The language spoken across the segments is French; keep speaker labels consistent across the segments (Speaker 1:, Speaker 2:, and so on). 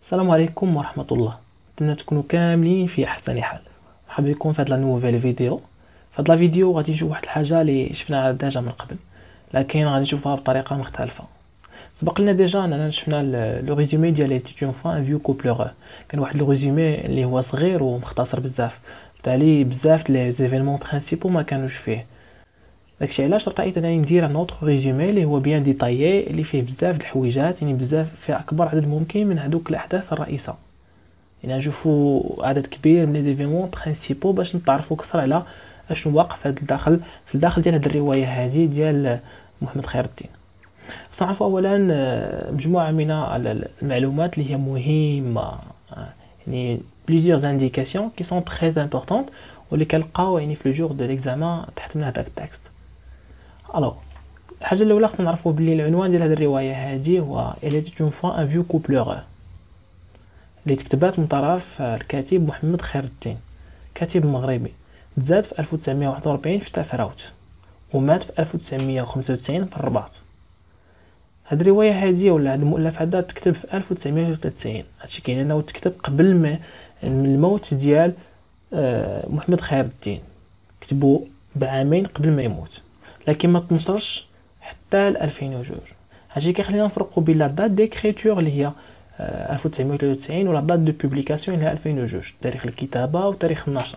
Speaker 1: السلام عليكم ورحمة الله. نتمنى تكونوا كاملين في احسن حال. مرحبا بكم في هاد لا نوفيل فيديو. في هاد لا فيديو غادي نشوف واحد الحاجه اللي شفناها ديجا من قبل، لكن غادي نشوفها بطريقه مختلفه. سبق لنا ديجا اننا شفنا لو ريزومي ديال ايتي اون فوا ان فيو كوبلور. كان واحد لو ريزومي اللي هو صغير ومختصر بزاف، بالتالي بزاف لي زيفينمون برينسيپو ما كانوش فيه. داكشي علاش رأيت انني ندير ان اوتر ريزومي اللي هو بيان ديتايي، اللي فيه بزاف د الحويجات، يعني بزاف فيه اكبر عدد ممكن من هذوك الاحداث الرئيسه. يعني نشوفوا عدد كبير من لي زيفينمون برينسيپو باش نتعرفوا اكثر على اشنو واقع في الداخل ديال هذه الروايه هذه ديال محمد خير الدين. خصنا نعرفوا اولا مجموعه من المعلومات اللي هي مهمه، يعني بليزيور انديكاسيون كي سون تري امبورطونط واللي كنلقاو يعني في لو جور دو ليكزامان تحت من هذاك التكست. الوغ الحاجه الاولى خصنا نعرفوا بلي العنوان ديال هذه الروايه هذه هو إليتي اون فوا ان فيو كوبلور، اللي تكتبات من طرف الكاتب محمد خير الدين، كاتب مغربي، تزاد في 1941 في تافراوت ومات في 1995 في الرباط. هاد الروايه هذه ولا هاد المؤلف هذا تكتب في 1993. هادشي كاين انه تكتب قبل ما من الموت ديال محمد خير الدين، كتبوا بعامين قبل ما يموت، لكن ما تنشرش حتى ل 2002. هادشي كيخلينا نفرقوا بين لا دات ديكريتور اللي هي 1993 ولا دات دو بوبليكاسيون اللي هي 2002، تاريخ الكتابه وتاريخ النشر.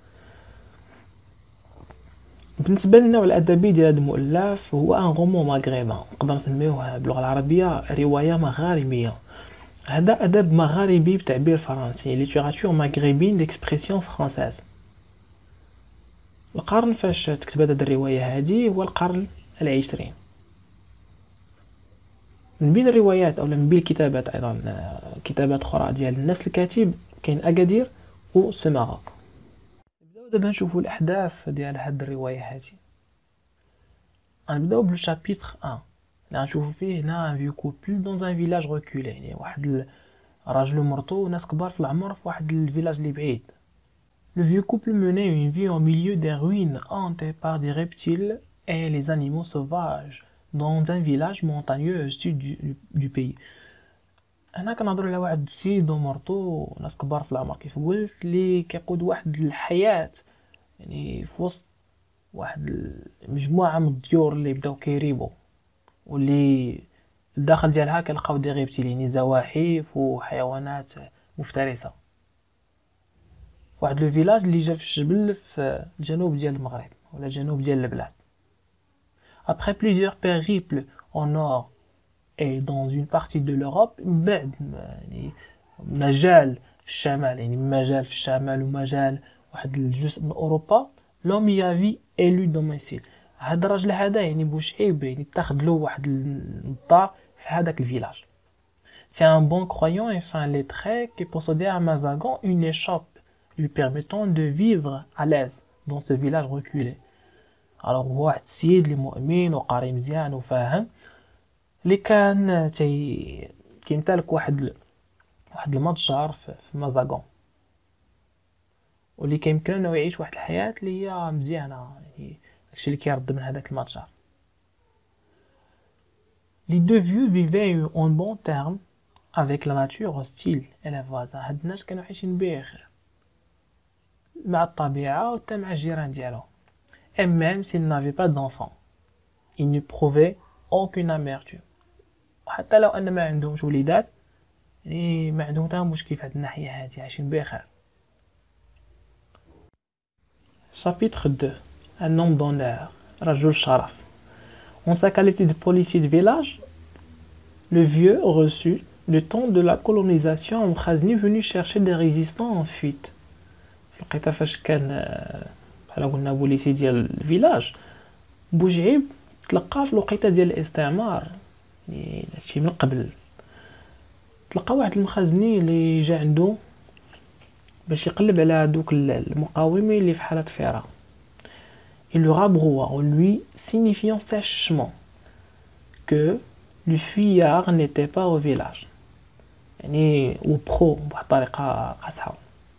Speaker 1: بالنسبه للنوع الادبي ديال هذا المؤلف هو ان رومون مغربي، نقدر نسميوه باللغه العربيه روايه مغاربيه. هذا ادب مغاربي بتعبير فرنسي، ليتيراتور مغربين ديكسبرسيون فرانسيز. القرن فاش تكتبت هذه الروايه هذه هو القرن العشرين. من بين الروايات او من بين الكتابات ايضا كتابات اخرى ديال نفس الكاتب كاين اكادير و سماغا. نبداو دابا نشوفوا الاحداث ديال هاد الروايه هذه. غنبداو بلو شابيتر 1 اللي غنشوفوا فيه هنا ان فيو كوبل دون ان فيلاج ريكولي، يعني واحد الراجل ومرتو وناس كبار في العمر في واحد الفيلاج اللي بعيد. Le vieux couple menait une vie au milieu des ruines hantées par des reptiles et les animaux sauvages dans un village montagneux au sud du pays. هنا كنهضروا على واحد السيد ومرتو ناس كبار في العمر كيف قلت اللي كيقود واحد الحياة يعني في وسط واحد المجموعة من الديور اللي بداو كيريبو، واللي الداخل ديالها كنلقاو دي ريبتيلين زواحف وحيوانات مفترسة. واحد لو فيلاج اللي جا في الجبل في الجنوب ديال المغرب ولا الجنوب ديال البلاد. Après plusieurs périples au nord et dans une partie de l'Europe، بعد يعني مجال في الشمال، يعني مجال في الشمال ومجال واحد الجزء من اوروبا، لوم يافي الو دوميسيل. هذا الراجل هذا يعني بوشعيب يعني تاخد له واحد الدار في هذاك الفيلاج. C'est un bon croyant et fin lettré qui possédait à Mazagan une échoppe lui permettant de vivre à l'aise dans ce village reculé. Alors هو واحد السيد اللي مؤمن وقاري مزيان وفاهم، اللي كان كيمتلك واحد المتجر في مازاغون، واللي كيمكن انه يعيش واحد الحياة اللي هي مزيانة، يعني داكشي اللي كيرد من هذاك المتجر. Les deux vieux vivaient en bon terme avec la nature hostile et les voisins. هاد الناس كانوا عايشين بخير مع الطبيعة وحتى مع الجيران ديالهم. Et même s'ils n'avaient pas d'enfants, ils ne prouvaient aucune amertume. وحتى لو ان ما عندهمش وليدات، يعني ما عندهم حتى مشكل في هاد الناحية هادي، عايشين بخير. Chapitre 2. Un homme d'honneur, رجل شرف. En sa qualité de policier de village, le vieux reçut le temps de la colonisation en Khazny venu chercher des résistants en fuite. لقيتها فاش كان بحال قلنا بوليسي ديال الفيلاج بوجعيب تلقى في الوقيته ديال الاستعمار، يعني هادشي من قبل. تلقى واحد المخزني اللي جا عنده باش يقلب على هادوك المقاومين اللي في حالة فراغ. Il le rabroua en lui signifiant sèchement que le fuyard n'était pas au village، يعني وبخو بواحد الطريقة قاصحة،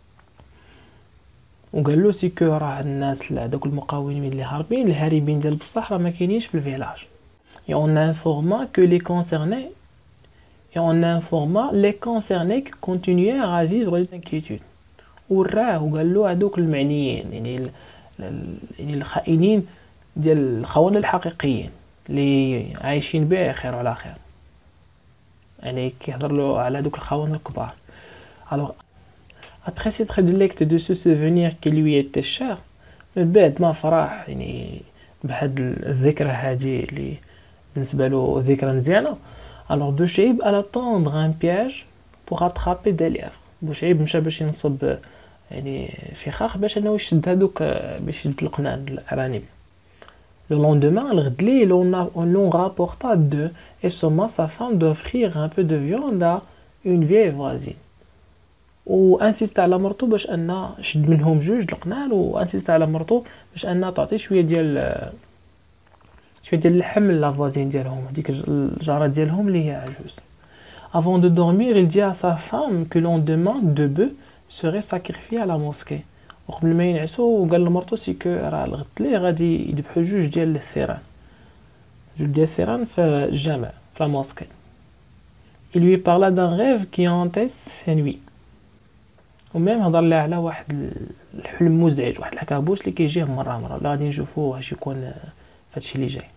Speaker 1: وقال له سي كو راه الناس هذوك المقاومين اللي هاربين الهاربين ديال بصح راه ما كاينينش في الفيلاج. Et on informa que les concernés et on informa les concernés qui continuaient à vivre l'inquiétude. وراه وقال له هذوك المعنيين يعني الخائنين ديال الخونة الحقيقيين اللي عايشين بخير وعلى خير، يعني كيهضر له على دوك الخونة الكبار. Alors après s'être délecté de ce souvenir qui lui était cher، من بعد ما فرح يعني بهاد الذكرى هادي اللي بالنسبة له ذكرى مزيانة، alors بوشعيب alla tendre un piège pour attraper des lièvres. بوشعيب مشى باش ينصب يعني فخاخ باش انه يشد هادوك، باش يشد القنان الارانب. Le lendemain, الغد ليل on l'on rapporta deux et somma sa femme d'offrir un peu de viande à une vieille voisine. وانسيست على مرتو باش ان شد منهم جوج القنان، وانسيست على مرتو باش ان تعطي شويه ديال اللحم لا فوازين ديالهم، هذيك الجاره ديالهم اللي هي عجوز. Avant de dormir, il dit à sa femme que le lendemain deux bœufs seraient sacrifiés à la mosquée. وقبل ما ينعسوا قال لمرتو سي كو راه الغد لي غادي يذبحوا جوج ديال الثيران في الجامع في لا موسكي. Il lui parla d'un rêve qui hantait ses nuits. وميم هضر لها على واحد الحلم مزعج، واحد الكابوس اللي كيجيه مره ولا غادي نشوفوه اش يكون فهادشي اللي جاي.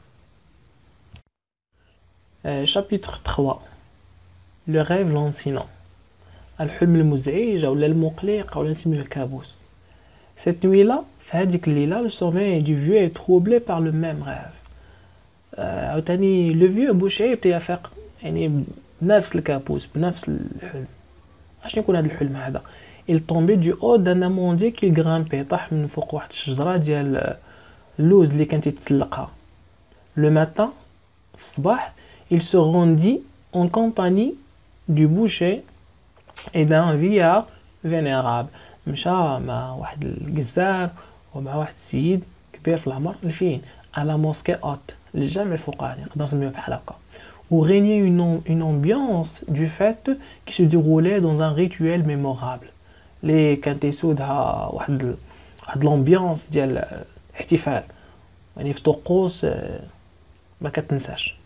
Speaker 1: chapitre 3 le rêve lancinant. الحلم المزعج ولا المقلق ولا نسميه الكابوس. Cette nuit-là, في هذيك الليلة, le sommeil du vieux est troublé par le même rêve. عاوتاني le vieux بوشعيب تيفيق يعني بنفس الكابوس بنفس الحلم. اش يكون هذا الحلم هذا؟ Il tombait du haut d'un amandier qu'il grimpait. طاح من فوق واحد الشجرة ديال اللوز اللي كان تيتسلقها. Le matin, في الصباح, il se rendit en compagnie du boucher et d'un vieillard vénérable. مشى مع واحد الجزار ومع واحد السيد كبير في العمر لفين؟ على موسكي اوت، للجامع الفوقاني نقدر نسميوه بحال هكا. Où régnait une ambiance du fait qui se déroulait dans un rituel mémorable. اللي كانت يسودها واحد الامبيونس ديال احتفال، يعني في طقوس ما كتنساش.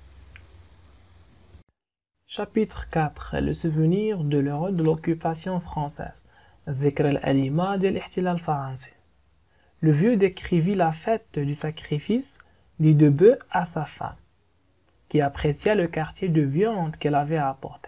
Speaker 1: Chapitre 4 le souvenir de l'heure de l'occupation française. الذكرى الأليمة ديال الاحتلال الفرنسي. Le vieux décrivit la fête du sacrifice des deux bœufs à sa femme, qui apprécia le quartier de viande qu'elle avait apporté.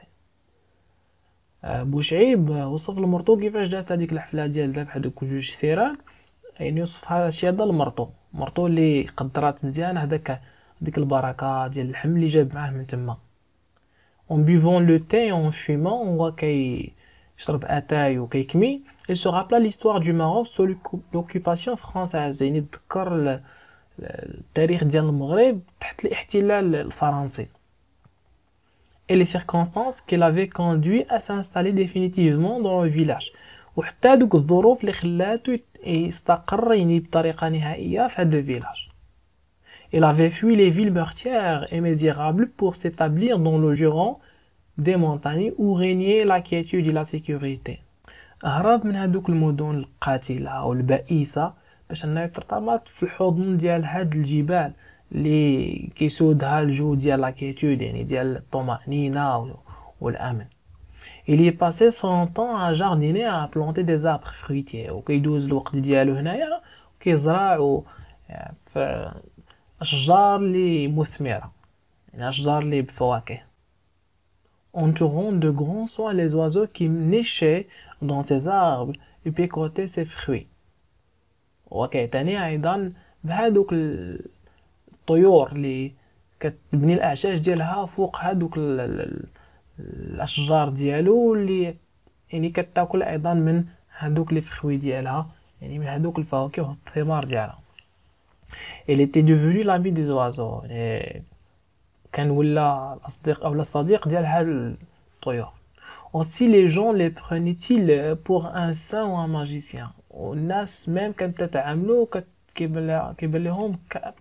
Speaker 1: بوشعيب وصف لمرتو كيفاش دازت هذيك الحفله ديال ذبح هذوك جوج ثيران، يعني وصفها هادشي هذا لمرتو اللي قدرات مزيان هذيك البركه ديال اللحم اللي جاب معاه من تما. En buvant le thé et en fumant, on voit كيشرب اتاي وكيكمي. Il se rappela l'histoire du Maroc sous l'occupation française، يعني تذكر التاريخ ديال المغرب تحت الاحتلال الفرنسي. Et les circonstances qui l'avaient conduit à s'installer définitivement dans le village. وحتى دوك الظروف اللي خلاتو يستقر يعني بطريقة نهائية في هذا الفيلاج. Il avait fui les villes meurtrières et misérables pour s'établir dans le giron des montagnes où régnait la quiétude et la sécurité. هرب من هذوك المدن القاتلة والبائسة باش انه يترتبط في الحضن ديال هاد الجبال اللي كيسودها الجو ديال لا كيتود، يعني ديال الطمأنينة والأمن. Il y passait son temps à jardiner, à planter des arbres fruitiers، وكيدوز الوقت ديالو هنايا كيزرع في أشجار اللي مثمرة، يعني أشجار اللي بفواكه. Entourant de grands soins les oiseaux qui nichaient dans ces arbres et picotaient ces fruits. وكيعتني أيضا بهادوك الطيور اللي كتبني الأعشاش ديالها فوق هادوك الأشجار ديالو اللي يعني كتاكل أيضا من هادوك لي فخوي ديالها، يعني من هادوك الفواكه والثمار ديالها. Il était devenu l'ami des oiseaux، كان ولا الأصدق أو الصديق ديال هاد الطيور. Aussi les gens les prenaient-ils pour un saint ou un magicien، والناس ميم كانت تتعاملوا كيبان لهم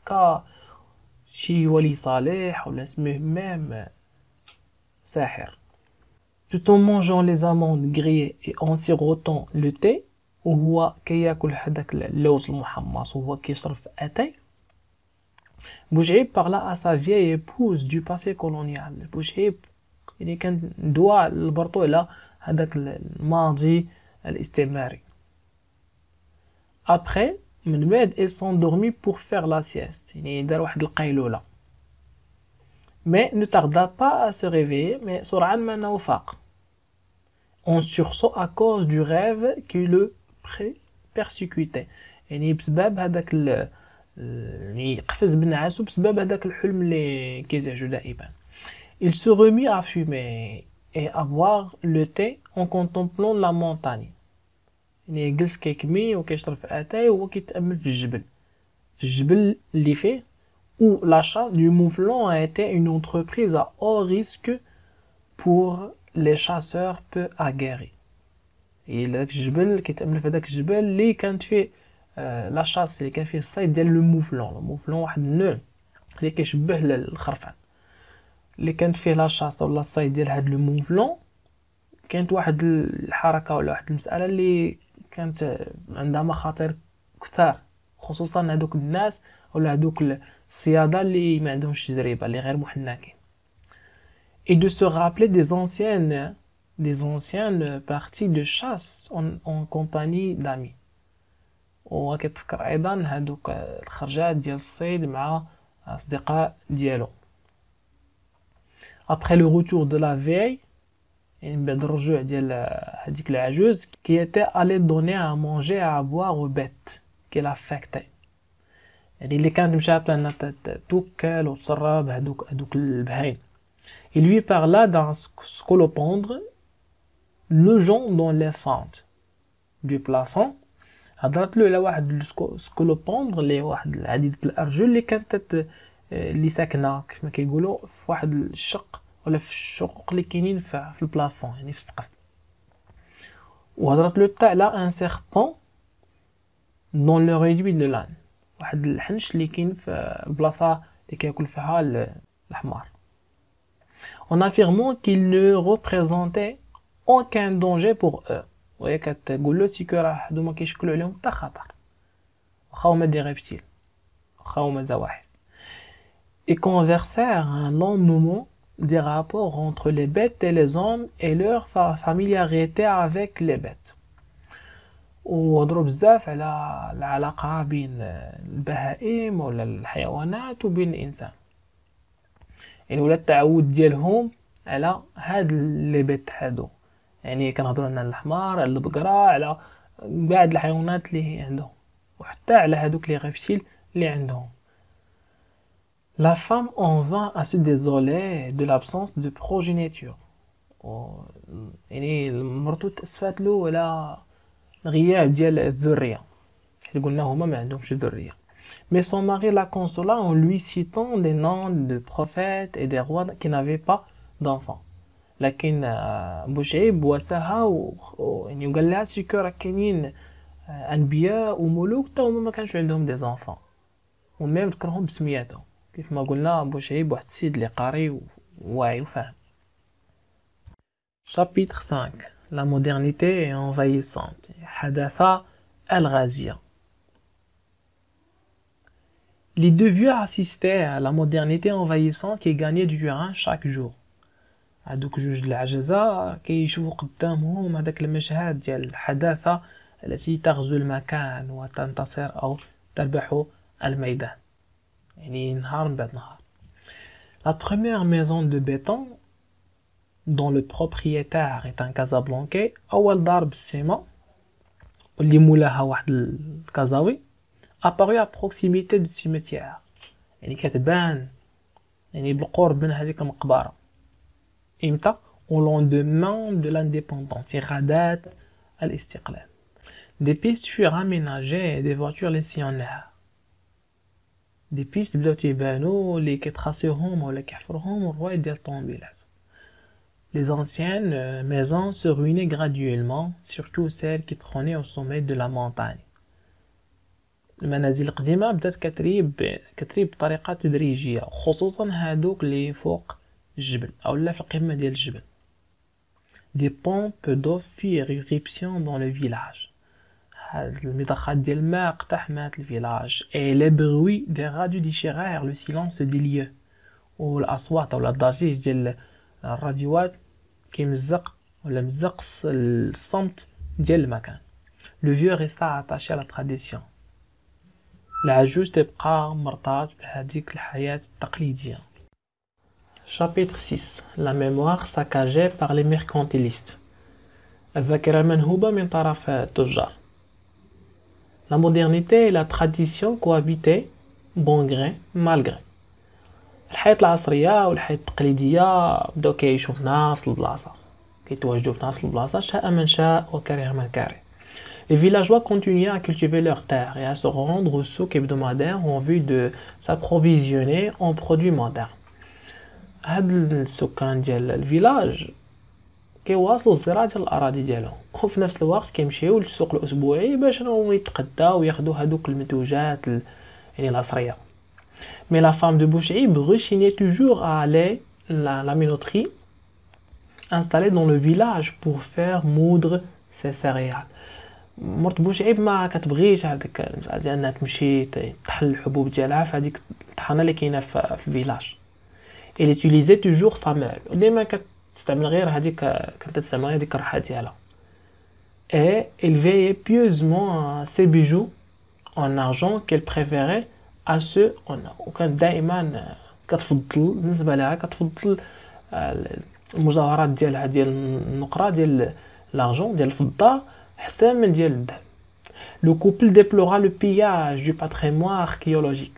Speaker 1: شي ولي صالح ولا اسمه ميم ساحر. Tout en mangeant les amandes grillées et en sirotant le thé، وهو كياكل هذاك اللوز المحمص وهو كيشرب في اتاي. بوشعيب parla à sa vieille épouse du passé colonial. بوشعيب يعني كندوا نبرطوا على هذاك الماضي الاستعماري. après من بعد il s'endormit pour faire la sieste يعني دار واحد القيلولة. mais ne tarda pas à se réveiller mais سرعان ما انه فاق en sursaut à cause du rêve qui le persécutait يعني بسبب هذاك يعني قفز بنعاسو بسبب هذاك الحلم اللي كيزعجو دائما. il se remit à fumer et à boire le thé en contemplant la montagne يعني جلس كيكمي وكيشرب في اتاي وهو كيتامل في الجبل اللي فيه. où la chasse du mouflon a été une entreprise à haut risque pour les chasseurs peu aguerris. et داك الجبل كيتامل في هذاك الجبل اللي كانت فيه لا شاس اللي كان فيه الصيد ديال الموفلون واحد النوع اللي كيشبه الخرفان اللي كانت فيه لا شاس ولا الصيد ديال هاد الموفلون. كانت واحد الحركه ولا واحد المساله اللي كانت عندها مخاطر كثار خصوصا هذوك الناس ولا هذوك الصيادة اللي ما عندهمش تجربة اللي غير محنكين. et de se rappeler des anciennes parties de chasse en compagnie d'amis. وكتفكر ايضا هذوك الخرجات ديال الصيد مع اصدقاء ديالو. après le retour de la veille يعني بعد الرجوع ديال هذيك العجوز qui était allé donner à manger et à boire aux bêtes qu'elle affectait يعني اللي كانت مشات انها توكل وتشرب هذوك البهايم. il lui parla d'un scolopendre logeant dans les fentes du plafond. هضرت له على واحد السكولوبوندر اللي واحد العديدة الارجل اللي كانت اللي ساكنه كيف ما كيقولوا في واحد الشق ولا في الشقوق اللي كاينين في البلافون يعني في السقف. وهضرت له حتى على ان سيربون دون لو ريدوي دو لان واحد الحنش اللي كاين في البلاصه اللي كياكل فيها الحمار. en affirmant qu'il ne représentait aucun danger pour eux وهي كتقول له سيكو راه هادو ما كيشكلوا عليهم حتى خطر واخا هما دي ريبتيل واخا هما زواحف. et conversèrent un long moment des rapports entre les bêtes et les hommes et leur familiarité avec les bêtes. وهضروا بزاف على العلاقه بين البهائم ولا الحيوانات وبين الانسان يعني ولا التعود ديالهم على هاد لي بيت هادو يعني كنهضروا على الحمار على البقره على بعض الحيوانات اللي عندهم وحتى على هادوك لي ريبتيل اللي عندهم. La femme en vint à se désoler de l'absence de progéniture. يعني المرتو تأسفات له على الغياب ديال الذرية حيت قلنا هما ما عندهمش ذرية. Mais son mari la consola en lui citant des noms de prophètes et des rois qui n'avaient pas d'enfants. لكن بوشعيب واساها يعني وقال لها سيكو راه كاينين انبياء وملوك حتى هما ما كانش عندهم دي زانفون وميم ذكرهم بسمياتهم كيف ما قلنا بوشعيب واحد السيد اللي قاري وواعي وفاهم. chapitre 5 la modernité est envahissante حداثة الغازية. les deux vieux assistaient à la modernité envahissante qui gagnait du terrain chaque jour. هادوك جوج العجزة كيشوفوا قدامهم هذاك المشهد ديال الحداثة التي تغزو المكان وتنتصر أو تربح الميدان يعني نهار من بعد نهار. La première maison de béton dont le propriétaire est un Casablancais أول دار بالسيما واللي مولاها واحد الكازاوي apparu à proximité du cimetière يعني كتبان يعني بالقرب من هذيك المقبرة. إمتى؟ au lendemain de l'indépendance غداة الاستقلال. des pistes furent aménagées et des voitures les sillonnèrent. des pistes بداو تيبانو اللي كيتخاصيوهم ولا كيحفروهم الروايد ديال الطوموبيلات. les anciennes maisons se ruinaient graduellement surtout celles qui trônaient au sommet de la montagne. المنازل القديمة بدات كتريب بطريقة تدريجية خصوصا هادوك اللي فوق الجبل أو لا في القمة ديال الجبل. des pompes d'eau firent irruption dans le village. هاد المضخات ديال الماء اقتحمت الفيلاج et les bruits des radios déchirèrent le silence des lieux والأصوات أو الضجيج ديال الراديوات كيمزق ولا مزق الصمت ديال المكان. لو فيو ريستا اتاشي على تراديسيون. العجوز تبقى مرتبط بهذيك الحياة التقليدية. Chapitre 6. La mémoire saccagée par les mercantilistes. الذاكرة المنهوبة من طرف التجار. La modernité et la tradition cohabitaient bon gré mal gré. الحياة العصرية والحياة التقليدية بداو كيعيشوا في نفس البلاصة، كيتواجدوا في نفس البلاصة شاء من شاء وكره من كره. Les villageois continuaient à cultiver leurs terres et à se rendre aux souks hebdomadaires en vue de s'approvisionner en produits modernes. هاد السكان ديال الفيلاج كيواصلوا الزراعة ديال الأراضي ديالهم، وفي نفس الوقت كيمشيو للسوق الأسبوعي باش يتقداو وياخدو هادوك المنتوجات يعني العصرية. Mais la femme de Boucheib rechignait toujours à aller à la minoterie installée dans le village pour faire moudre ses céréales. مرت بوشعيب ما كتبغيش هذيك انها تمشي تحل الحبوب ديالها في هذيك الطحانه اللي كاينه في الفيلاج. Elle utilisait toujours sa meule. ديما كتستعمل غير هذيك كانت تستعمل هذيك الرحه ديالها. Et elle veillait pieusement ses bijoux en argent qu'elle préférait à ceux en or. وكانت دائما كتفضل بالنسبه لها كتفضل المجوهرات ديالها ديال النقره ديال l'argent ديال الفضه حسن من ديال الذهب. Le couple déplora le pillage du patrimoine archéologique.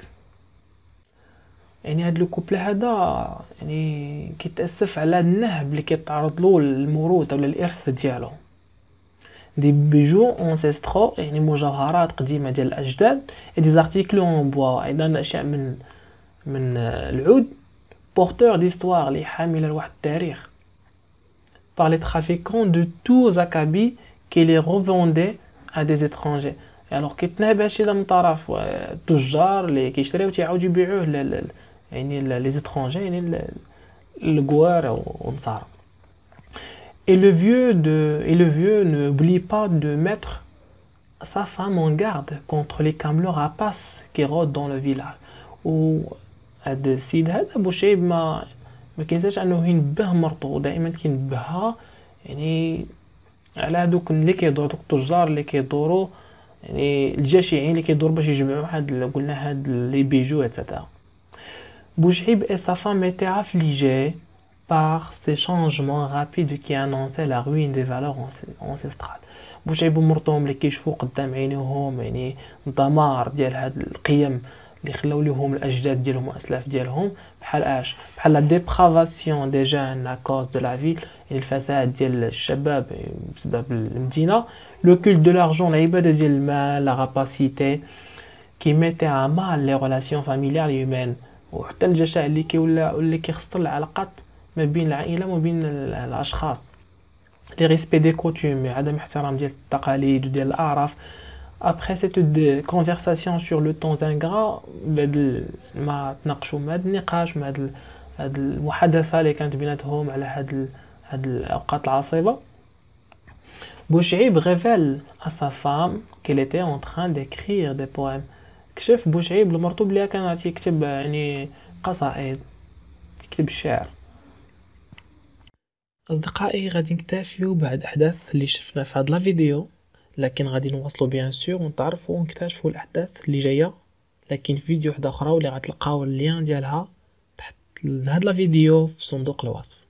Speaker 1: يعني هاد لو كوبل هذا يعني كيتاسف على النهب اللي كيتعرض له الموروث ولا الارث ديالهم. دي بيجو انسيسترو يعني مجوهرات قديمه ديال الاجداد، دي زارتيكل اون بوا ايضا اشياء من العود بورتور ديستوار اللي حامله لواحد التاريخ. par les trafiquants de tous acabits qui les revendaient à des étrangers. alors كيتنهب هادشي من طرف التجار اللي كيشريو تيعاودوا يبيعوه يعني لي étrangers يعني الكوار والنصارى. Et le vieux n'oublie pas de mettre sa femme en garde contre les camelots rapaces qui rôdent dans le village. و هاد السيد هذا بوشعيب ما كينساش انه ينبه مرتو، دائما كينبهها يعني على هادوك اللي كيدوروا دوك التجار اللي كيدوروا يعني الجشعين اللي كيدوروا باش يجمعوا قلنا هاد لي بيجو اتسيتيرا. Boucheib et sa femme étaient affligés par ces changements rapides qui annonçaient la ruine des valeurs ancestrales. بوشعيب ومرتهم اللي كيشوفوا قدام عينيهم يعني دمار ديال هاد القيم اللي خلاو لهم الاجداد ديالهم واسلاف ديالهم، بحال لا ديبرافاسيون دي جون ا كوز دو لا فيل، يعني الفساد ديال الشباب بسبب المدينه. لو كولت دو لارجون العباده ديال المال، لا راباسيتي كي ميتي ا مال لي ريلاسيون فاميليار هيومان، وحتى الجشع اللي كيخسر العلاقات ما بين العائله وما بين الاشخاص. لي ريسبي دي كوتوم عدم احترام ديال التقاليد وديال الاعراف. Après cette conversation sur le temps ingrat بعد ما تناقشوا مع هذا النقاش مع هذه المحادثه اللي كانت بيناتهم على هاد الاوقات العصيبه، بوشعيب révèle à sa femme qu'elle était en train d'écrire des poèmes. كشف بوشعيب لمرتو بلي كان يكتب يعني قصائد، يكتب الشعر. اصدقائي غادي نكتفيو بعد الاحداث اللي شفنا في هاد لا فيديو، لكن غادي نواصلوا بيان سور ونتعرفوا ونكتشفوا الاحداث اللي جايه، لكن في فيديو واحد اخرى واللي غتلقاو اللين ديالها تحت هاد لا فيديو في صندوق الوصف.